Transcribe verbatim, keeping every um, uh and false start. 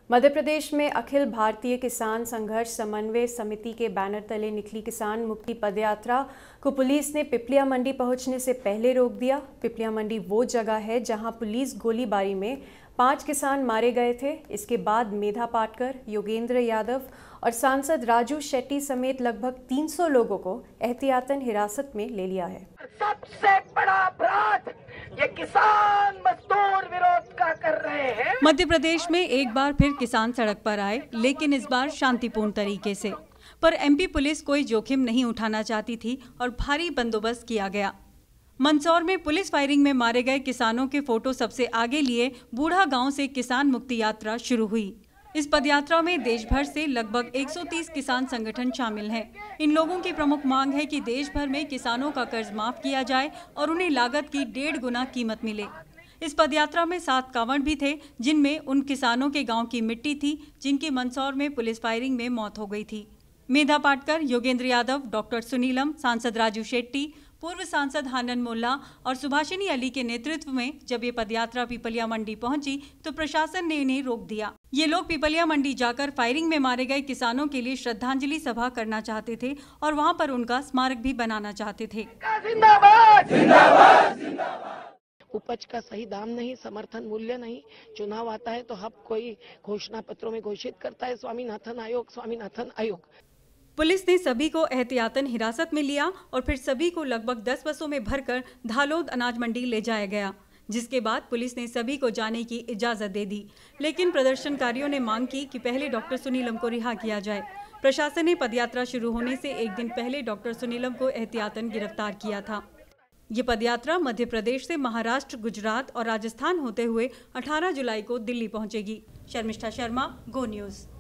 मध्य प्रदेश में अखिल भारतीय किसान संघर्ष समन्वय समिति के बैनर तले निकली किसान मुक्ति पदयात्रा को पुलिस ने पिपलिया मंडी पहुंचने से पहले रोक दिया। पिपलिया मंडी वो जगह है जहां पुलिस गोलीबारी में पांच किसान मारे गए थे। इसके बाद मेधा पाटकर, योगेंद्र यादव और सांसद राजू शेट्टी समेत लगभग तीन सौ लोगों को एहतियातन हिरासत में ले लिया है। सबसे बड़ा अपराध ये किसान मजदूर विरोध का कर रहे हैं। मध्य प्रदेश में एक बार फिर किसान सड़क पर आए, लेकिन इस बार शांतिपूर्ण तरीके से। पर एमपी पुलिस कोई जोखिम नहीं उठाना चाहती थी और भारी बंदोबस्त किया गया। मंदसौर में पुलिस फायरिंग में मारे गए किसानों के फोटो सबसे आगे लिए बूढ़ा गांव से किसान मुक्ति यात्रा शुरू हुई। इस पदयात्रा में देश भर से लगभग एक सौ तीस किसान संगठन शामिल हैं। इन लोगों की प्रमुख मांग है कि देश भर में किसानों का कर्ज माफ किया जाए और उन्हें लागत की डेढ़ गुना कीमत मिले। इस पदयात्रा में सात कांवड़ भी थे, जिनमें उन किसानों के गांव की मिट्टी थी जिनकी मंदसौर में पुलिस फायरिंग में मौत हो गई थी। मेधा पाटकर, योगेंद्र यादव, डॉक्टर सुनीलम, सांसद राजू शेट्टी, पूर्व सांसद हानन मोल्ला और सुभाषिनी अली के नेतृत्व में जब ये पदयात्रा पिपलिया मंडी पहुंची तो प्रशासन ने इन्हें रोक दिया। ये लोग पिपलिया मंडी जाकर फायरिंग में मारे गए किसानों के लिए श्रद्धांजलि सभा करना चाहते थे और वहां पर उनका स्मारक भी बनाना चाहते थे। जिंदाबाद, जिंदाबाद, जिंदाबाद। उपज का सही दाम नहीं, समर्थन मूल्य नहीं। चुनाव आता है तो हब कोई घोषणा पत्रों में घोषित करता है स्वामीनाथन आयोग, स्वामीनाथन आयोग। पुलिस ने सभी को एहतियातन हिरासत में लिया और फिर सभी को लगभग दस बसों में भरकर धालोद अनाज मंडी ले जाया गया, जिसके बाद पुलिस ने सभी को जाने की इजाजत दे दी। लेकिन प्रदर्शनकारियों ने मांग की कि पहले डॉक्टर सुनीलम को रिहा किया जाए। प्रशासन ने पदयात्रा शुरू होने से एक दिन पहले डॉक्टर सुनीलम को एहतियातन गिरफ्तार किया था। ये पदयात्रा मध्य प्रदेश से महाराष्ट्र, गुजरात और राजस्थान होते हुए अठारह जुलाई को दिल्ली पहुंचेगी। Sharmishtha Sharma, Go news.